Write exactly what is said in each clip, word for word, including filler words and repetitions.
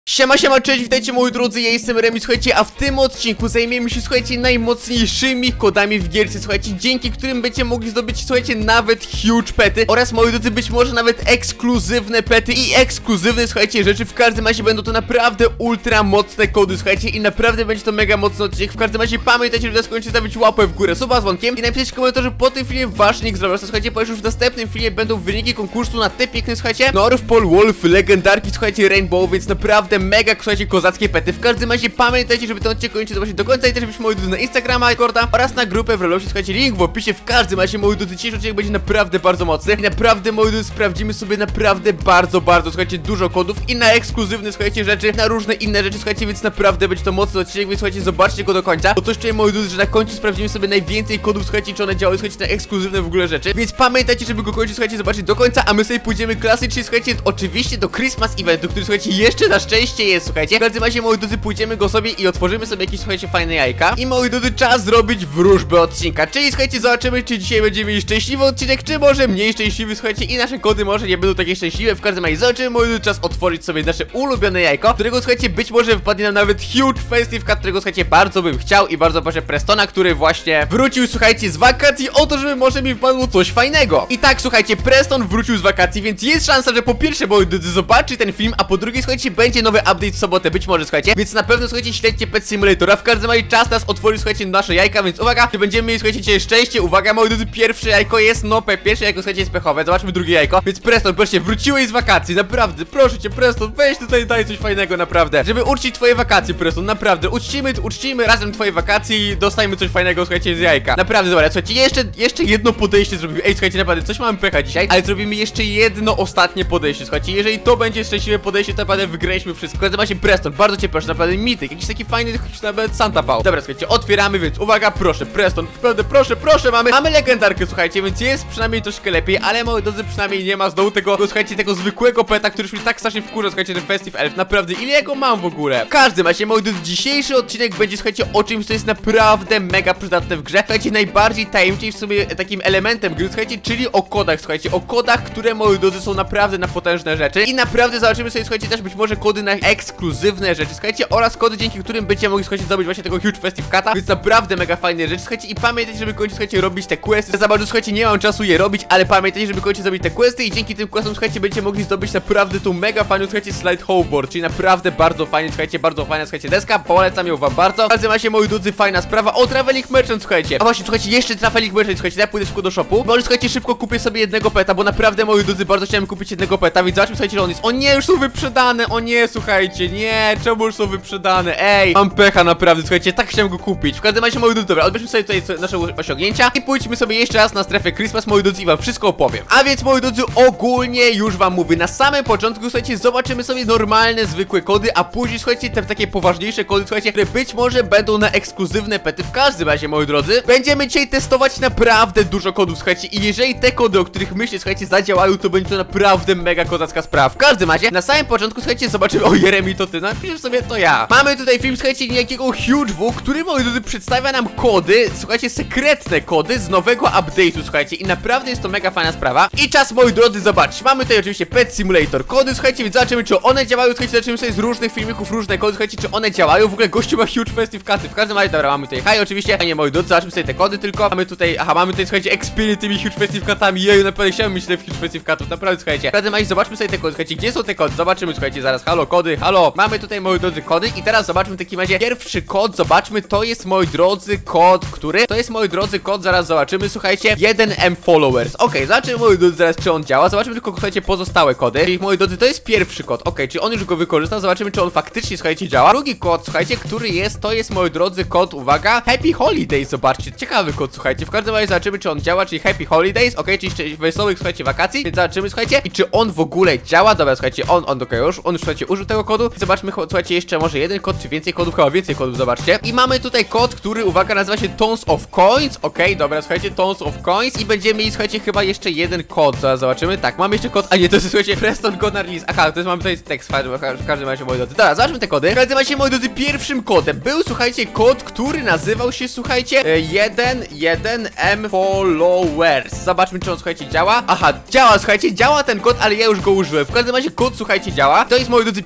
Siema, siema, cześć, witajcie moi drodzy, ja jestem Remi, słuchajcie, a w tym odcinku zajmiemy się, słuchajcie, najmocniejszymi kodami w gierce, słuchajcie, dzięki którym będziecie mogli zdobyć, słuchajcie, nawet huge pety oraz, moi drodzy, być może nawet ekskluzywne pety i ekskluzywne, słuchajcie, rzeczy. W każdym razie będą to naprawdę ultra mocne kody, słuchajcie, i naprawdę będzie to mega mocny odcinek. W każdym razie pamiętajcie, że skończycie stawić łapę w górę, suba z dzwonkiem i napisać w komentarzu po tym filmie wasz nick z Robloxa, słuchajcie, ponieważ już w następnym filmie będą wyniki konkursu na te piękne, słuchajcie, North Pole Wolf, legendarki, słuchajcie, Rainbow, więc naprawdę mega, słuchajcie, kozackie pety. W każdym razie pamiętajcie, żeby ten odcinek kończyć zobaczyć do końca i też byśmy moi drodzy na Instagrama, Discorda oraz na grupę w Robloxie, słuchajcie, link w opisie. W każdym razie, moi drodzy, dzisiejszy odcinek będzie naprawdę bardzo mocny i naprawdę, moi drodzy, sprawdzimy sobie naprawdę bardzo, bardzo, słuchajcie, dużo kodów i na ekskluzywne, słuchajcie, rzeczy, na różne inne rzeczy, słuchajcie, więc naprawdę będzie to mocny odcinek, więc słuchajcie, zobaczcie go do końca, bo coś czuję, moi drodzy, że na końcu sprawdzimy sobie najwięcej kodów, słuchajcie, czy one działają, słuchajcie, na ekskluzywne w ogóle rzeczy, więc pamiętajcie, żeby go kończyć, słuchajcie, zobaczyć do końca, a my sobie pójdziemy klasycznie, słuchajcie, oczywiście do Christmas Eventu, który, słuchajcie, jeszcze na szczęście jest, słuchajcie. W każdym razie, moi drodzy, pójdziemy go sobie i otworzymy sobie jakieś, słuchajcie, fajne jajka. I, moi drodzy, czas zrobić wróżbę odcinka. Czyli, słuchajcie, zobaczymy, czy dzisiaj będziemy mieli szczęśliwy odcinek, czy może mniej szczęśliwy, słuchajcie, i nasze kody może nie będą takie szczęśliwe. W każdym razie, zobaczymy, moi drodzy, czas otworzyć sobie nasze ulubione jajko, którego, słuchajcie, być może wypadnie nam nawet huge festive cut, którego, słuchajcie, bardzo bym chciał i bardzo proszę Prestona, który właśnie wrócił, słuchajcie, z wakacji, o to, żeby może mi wpadło coś fajnego. I tak, słuchajcie, Preston wrócił z wakacji, więc jest szansa, że po pierwsze, moi drodzy, zobaczy ten film, a po drugie, słuchajcie, będzie nowy update w sobotę, być może, słuchajcie, więc na pewno, słuchajcie, śledźcie Pet Simulatora. W każdym razie czas nas otworzyć, słuchajcie, nasze jajka, więc uwaga, czy będziemy mieli, słuchajcie, dzisiaj szczęście. Uwaga, moi drodzy, pierwsze jajko jest nope, pierwsze jajko, słuchajcie, jest pechowe. Zobaczmy drugie jajko, więc Preston, proszę, wróciłeś z wakacji, naprawdę, proszę cię, Preston, weź tutaj, daj coś fajnego, naprawdę, żeby uczcić twoje wakacje, Preston, naprawdę, uczcimy, uczcimy razem twoje wakacje i dostajmy coś fajnego, słuchajcie, z jajka. Naprawdę, dobra, słuchajcie, jeszcze, jeszcze jedno podejście zrobimy. Ej, słuchajcie, naprawdę, coś mamy pecha dzisiaj, ale zrobimy jeszcze jedno ostatnie podejście, słuchajcie, jeżeli to będzie szczęśliwe podejście, to naprawdę wygraliśmy wszystko. W każdym razie, Preston, bardzo cię proszę, naprawdę, mityk, jakiś taki fajny, nawet Santa Paul. Dobra, słuchajcie, otwieramy, więc uwaga, proszę, Preston, naprawdę, proszę, proszę, mamy, mamy legendarkę, słuchajcie, więc jest przynajmniej troszkę lepiej, ale, moi drodzy, przynajmniej nie ma znowu tego, słuchajcie, tego zwykłego peta, który już mi tak strasznie wkurza, słuchajcie, ten Festive Elf, naprawdę, ile ja go mam w ogóle? W każdym razie, moi drodzy, dzisiejszy odcinek będzie, słuchajcie, o czymś, co jest naprawdę mega przydatne w grze, słuchajcie, najbardziej tajemniczym w sobie takim elementem gry, słuchajcie, czyli o kodach, słuchajcie, o kodach, które, moi drodzy, są naprawdę na potężne rzeczy i naprawdę zobaczymy sobie, słuchajcie, też być może kody na ekskluzywne rzeczy, słuchajcie, oraz kody, dzięki którym będziecie mogli, słuchajcie, zdobyć właśnie tego huge festive cut'a, więc naprawdę mega fajne rzeczy, słuchajcie, i pamiętajcie, żeby kończyć, słuchajcie, robić te questy. Za bardzo, słuchajcie, nie mam czasu je robić, ale pamiętajcie, żeby kończyć zrobić te questy i dzięki tym questom, słuchajcie, będziecie mogli zdobyć naprawdę tą mega fajną, słuchajcie, slide hoverboard, czyli naprawdę bardzo fajnie, słuchajcie, bardzo fajna, słuchajcie, deska, polecam ją wam bardzo. W każdym razie, moi drodzy, fajna sprawa. O, Traveling Merchant, słuchajcie, a właśnie, słuchajcie, jeszcze Traveling Merchant, słuchajcie, ja pójdę szybko do shopu, może, słuchajcie, szybko kupię sobie jednego peta, bo naprawdę, moi drodzy, bardzo chciałem kupić jednego peta, więc zobaczmy, słuchajcie, że on jest. O nie, już są wyprzedane, o nie, słuchajcie, nie, czemu już są wyprzedane, ej, mam pecha, naprawdę, słuchajcie, tak chciałem go kupić. W każdym razie, moi drodzy, dobra, odbierzmy sobie tutaj nasze osiągnięcia i pójdźmy sobie jeszcze raz na strefę Christmas, moi drodzy, i wam wszystko opowiem. A więc, moi drodzy, ogólnie już wam mówię, na samym początku, słuchajcie, zobaczymy sobie normalne, zwykłe kody, a później, słuchajcie, te takie poważniejsze kody, słuchajcie, które być może będą na ekskluzywne pety. W każdym razie, moi drodzy, będziemy dzisiaj testować naprawdę dużo kodów, słuchajcie, i jeżeli te kody, o których myślę, słuchajcie, zadziałają, to będzie to naprawdę mega kozacka sprawa. W każdym razie, na samym początku, słuchajcie, zobaczymy, o, Jeremi, to ty, napiszesz sobie, to ja. Mamy tutaj film, słuchajcie, niejakiego Huge W, który, moi drodzy, przedstawia nam kody, słuchajcie, sekretne kody z nowego update'u, słuchajcie, i naprawdę jest to mega fajna sprawa. I czas, moi drodzy, zobaczcie, mamy tutaj oczywiście Pet Simulator kody, słuchajcie, więc zobaczymy, czy one działają, słuchajcie, zobaczymy sobie z różnych filmików różne kody, słuchajcie, czy one działają. W ogóle gościu ma huge festive cuty. W każdym razie, dobra, mamy tutaj high oczywiście, a nie, moi drodzy, zobaczmy sobie te kody tylko. Mamy tutaj, aha, mamy tutaj, słuchajcie, experience tymi huge festive cutami. Jeju, naprawdę chciałem mieć te huge festive cutów, naprawdę, słuchajcie. W każdym razie, zobaczmy sobie te kody, słuchajcie, gdzie są te kody, zobaczymy, słuchajcie, zaraz, halo, kody, halo. Mamy tutaj, moi drodzy, kody i teraz zobaczmy w takim razie pierwszy kod, zobaczmy, to jest, moi drodzy, kod, który, to jest, moi drodzy, kod, zaraz zobaczymy, słuchajcie, jeden M followers. Okej, okay, zobaczymy, moi drodzy, zaraz, czy on działa, zobaczymy tylko, słuchajcie, pozostałe kody. Czyli, moi drodzy, to jest pierwszy kod, okej, okay, czy on już go wykorzystał, zobaczymy, czy on faktycznie, słuchajcie, działa. Drugi kod, słuchajcie, który jest, to jest, moi drodzy, kod, uwaga, Happy Holidays, zobaczcie, ciekawy kod, słuchajcie, w każdym razie zobaczymy, czy on działa, czyli Happy Holidays, okej, okay, czyli wesołych, słuchajcie, wakacji, więc zobaczymy, słuchajcie, i czy on w ogóle działa, dobra, słuchajcie, on, on, okej, okay, już, on już, słuchajcie, użył tego kodu, zobaczmy, słuchajcie, jeszcze może jeden kod, czy więcej kodów, chyba więcej kodów, zobaczcie, i mamy tutaj kod, który, uwaga, nazywa się Tons of Coins, okej, okay, dobra, słuchajcie, Tons of Coins i będziemy mieli, słuchajcie, chyba jeszcze jeden kod, zaraz zobaczymy, tak, mamy jeszcze kod, a nie, to jest, słuchajcie, Preston Gonna Release, aha, to jest, mamy tutaj tekst, w każdym razie, moi drodzy, dobra, zobaczmy te kody, w każdym razie, moi drodzy, pierwszym kodem był, słuchajcie, kod, który nazywał się, słuchajcie, jeden jeden M followers, zobaczmy, czy on, słuchajcie, działa, aha, działa, słuchajcie, działa ten kod, ale ja już go użyłem, w każdym razie, kod, słuchajcie, działa, to jest, moi drodzy,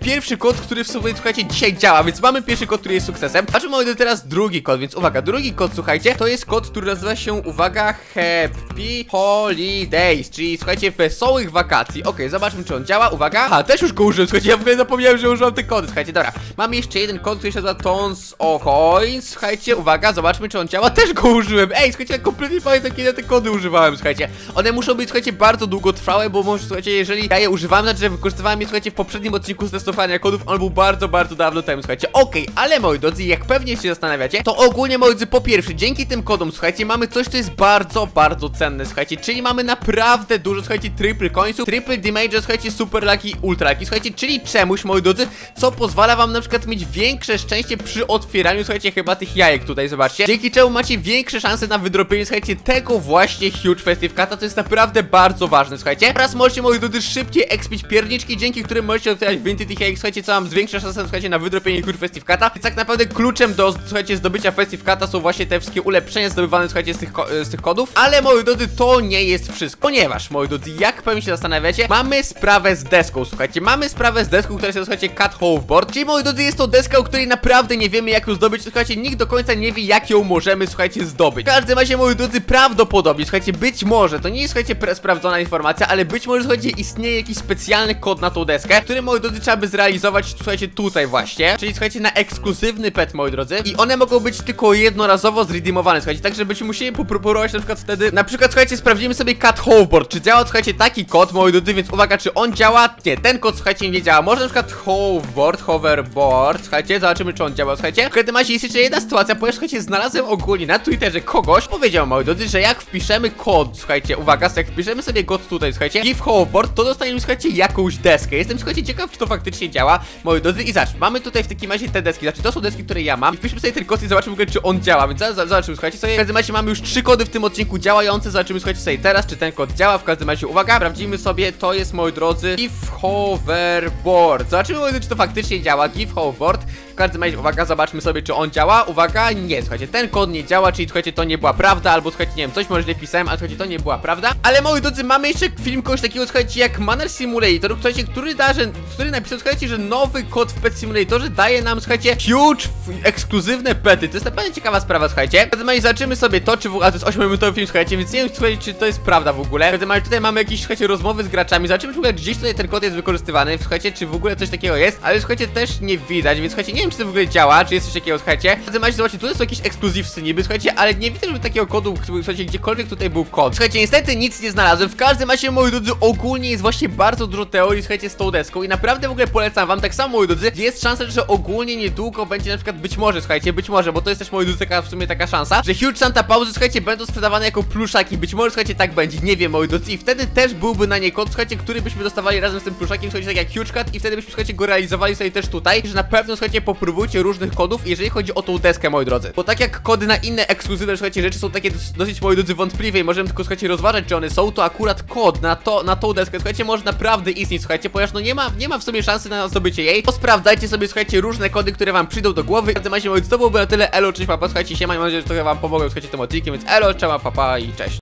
pierwszy kod, który w sobie, słuchajcie, dzisiaj działa, więc mamy pierwszy kod, który jest sukcesem. Zobaczmy, moi drodzy, teraz drugi kod, więc uwaga, drugi kod, słuchajcie, to jest kod, który nazywa się, uwaga, Happy Holidays, czyli, słuchajcie, wesołych wakacji. Okej, okay, zobaczmy, czy on działa, uwaga. A, też już go użyłem, słuchajcie, ja w ogóle zapomniałem, że użyłem te kody, słuchajcie, dobra. Mamy jeszcze jeden kod, który się nazywa Tons of Coins, słuchajcie, uwaga, zobaczmy, czy on działa, też go użyłem. Ej, słuchajcie, ja kompletnie pamiętam, kiedy ja te kody używałem, słuchajcie. One muszą być, słuchajcie, bardzo długotrwałe, bo może, słuchajcie, jeżeli ja je używałem, znaczy, że wykorzystywałem je, słuchajcie, w poprzednim odcinku z testowania kodów, on był bardzo, bardzo dawno temu, słuchajcie. Okej, okay, ale moi drodzy, jak pewnie się zastanawiacie, to ogólnie, moi drodzy, po pierwsze, dzięki tym kodom, słuchajcie, mamy coś, co jest bardzo, bardzo cenne, słuchajcie, czyli mamy naprawdę dużo, słuchajcie, triple coinsów, triple damage, słuchajcie, super lucky, ultra lucky, słuchajcie, czyli czemuś, moi drodzy, co pozwala wam na przykład mieć większe szczęście przy otwieraniu, słuchajcie, chyba tych jajek tutaj, zobaczcie, dzięki czemu macie większe szanse na wydropienie, słuchajcie, tego właśnie Huge Festive Cata, to jest naprawdę bardzo ważne, słuchajcie. Teraz możecie, moi drodzy, szybciej expić pierniczki, dzięki którym możecie otwierać więcej tych jajek, słuchajcie, co wam zwiększa szansę, słuchajcie, na wydropienie Huge Festive Cata. Więc tak naprawdę kluczem do, słuchajcie, zdobycia Festive Cata są właśnie te wszystkie ulepszenia zdobywane, słuchajcie, z tych, z tych kodów. Ale, moi drodzy, to nie jest wszystko, ponieważ, moi drodzy, jak pewnie się zastanawiacie, mamy sprawę z deską, słuchajcie, mamy sprawę z deską, która się nazywa, słuchajcie, Cat Hoverboard, czyli, moi drodzy, jest to deska, o której naprawdę nie wiemy, jak ją zdobyć, słuchajcie, nikt do końca nie wie, jak ją możemy, słuchajcie, zdobyć. W każdym razie, moi drodzy, prawdopodobnie, słuchajcie, być może, to nie jest, słuchajcie, sprawdzona informacja, ale być może, słuchajcie, istnieje jakiś specjalny kod na tą deskę, który, moi drodzy, trzeba by zrealizować, słuchajcie, tutaj właśnie, czyli, słuchajcie, na ekskluzywny pet, moi drodzy, i one mogą być tylko jednorazowo zredeemowane, słuchajcie, także byśmy musieli popróbować na przykład wtedy, na przykład, słuchajcie, sprawdzimy sobie Cat Hoverboard, czy działa, słuchajcie, taki kod, moi drodzy, więc uwaga, czy on działa? Nie, ten kod, słuchajcie, nie działa, może na przykład Hoverboard, Hoverboard, słuchajcie, zobaczymy, czy on działa, słuchajcie. W każdym razie jest jeszcze jedna sytuacja, ponieważ, słuchajcie, znalazłem ogólnie na Twitterze kogoś, powiedział, moi drodzy, że jak wpiszemy kod, słuchajcie, uwaga, jak wpiszemy sobie kod tutaj, słuchajcie, give Hoverboard, to dostaniemy, słuchajcie, jakąś deskę. Jestem, słuchajcie, ciekaw, czy to faktycznie działa, moi drodzy, i zacz, mamy tutaj w takim razie te deski, znaczy to są deski, które ja mam, i wpiszmy sobie ten kod i zobaczymy w ogóle, czy on działa, więc zaraz zobaczymy, słuchajcie, sobie, w każdym razie mamy już trzy kody w tym odcinku działające, zobaczymy, słuchajcie, sobie teraz, czy ten kod działa, w każdym razie, uwaga, sprawdzimy sobie, to jest, moi drodzy, give Hoverboard, zobaczymy, moi drodzy, czy to faktycznie działa, give Hoverboard. W każdym razie, uwaga, zobaczmy sobie, czy on działa. Uwaga, nie, słuchajcie, ten kod nie działa, czyli, słuchajcie, to nie była prawda, albo, słuchajcie, nie wiem, coś może źle wpisałem, ale, słuchajcie, to nie była prawda. Ale, moi drodzy, mamy jeszcze film kogoś takiego, słuchajcie, jak Manor Simulator, słuchajcie, który da, że, który napisał, słuchajcie, że nowy kod w Pet Simulatorze daje nam, słuchajcie, huge, ekskluzywne pety. To jest naprawdę ciekawa sprawa, słuchajcie. W każdym razie, zobaczymy sobie to, czy w ogóle, a to jest ośmiominutowy film, słuchajcie, więc nie wiem, słuchajcie, czy to jest prawda w ogóle. W każdym razie, tutaj mamy jakieś, słuchajcie, rozmowy z graczami, zobaczymy, czy w ogóle gdzieś tutaj ten kod jest wykorzystywany, słuchajcie, czy w ogóle coś takiego jest, ale, słuchajcie, też nie widać, więc, słuchajcie, nie wiem, czy to w ogóle działa, czy jest coś takiego, słuchajcie. W każdym razie, zobaczcie, tu są jakieś ekskluzywsy niby, słuchajcie, ale nie widzę, żeby takiego kodu, słuchajcie, gdziekolwiek tutaj był kod. Słuchajcie, niestety nic nie znalazłem. W każdym razie, moi drodzy, ogólnie jest właśnie bardzo dużo teorii, słuchajcie, z tą deską i naprawdę w ogóle polecam wam, tak samo, moi drodzy, jest szansa, że ogólnie niedługo będzie na przykład, być może, słuchajcie, być może, bo to jest też, moi drodzy, taka w sumie taka szansa, że Huge Santa Pauzy, słuchajcie, będą sprzedawane jako pluszaki, być może, słuchajcie, tak będzie, nie wiem, moi drodzy, i wtedy też byłby na nie kod, słuchajcie, który byśmy dostawali razem z tym pluszakiem, słuchajcie, tak jak Huge Cat, i wtedy byśmy, słuchajcie, go realizowali sobie też tutaj, że na pewno, słuchajcie, popróbujcie różnych kodów, jeżeli chodzi o tą deskę, moi drodzy, bo tak jak kody na inne ekskluzywne, słuchajcie, rzeczy są takie dosyć, dosyć, moi drodzy, wątpliwe i możemy tylko, słuchajcie, rozważać, czy one są, to akurat kod na to, na tą deskę, słuchajcie, może naprawdę istnieć, słuchajcie, ponieważ no nie ma, nie ma w sobie szansy na zdobycie jej, to sprawdzajcie sobie, słuchajcie, różne kody, które wam przyjdą do głowy. W każdym razie, moi drodzy, to byłoby na tyle, elo, cześć, papa, słuchajcie, siema, mam nadzieję, że trochę wam pomogłem, słuchajcie, tym odcinkiem, więc elo, cześć, papa i cześć.